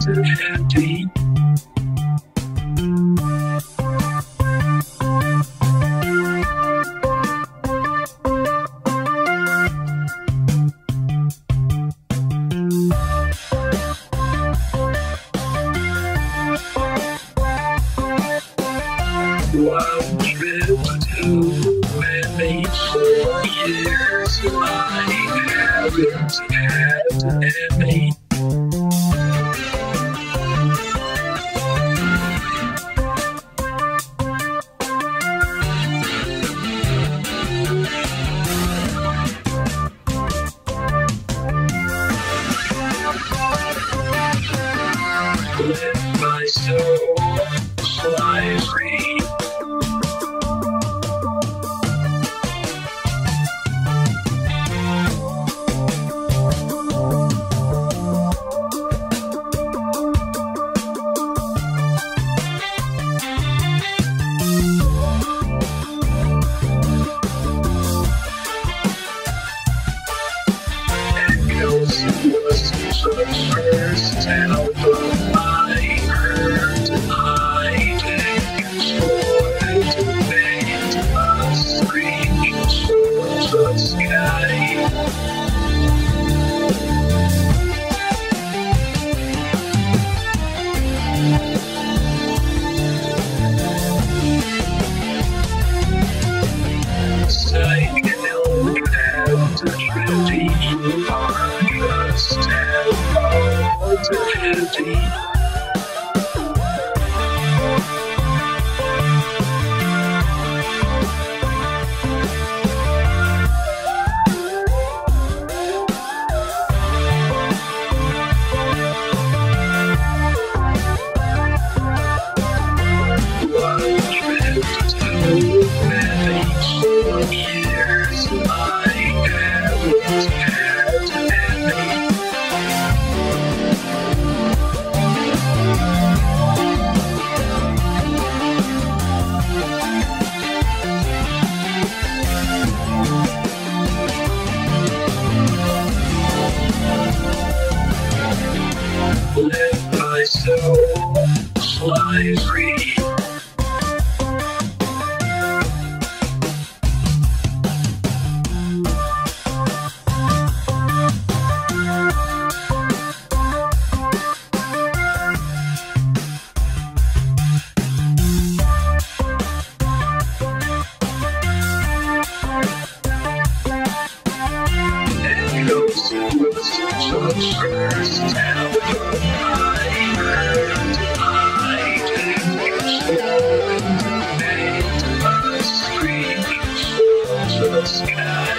empty. One trip to many 4 years, I haven't had any. Let my soul fly free. Echoes was the first album I heard. I explored to paint a screen for the sky. Psychedelic and trendy are just heavy. One trip to many 4 years, I haven't had any. Let my soul fly free. Echoes was the first album I heard. I explored to paint a screen for the sky.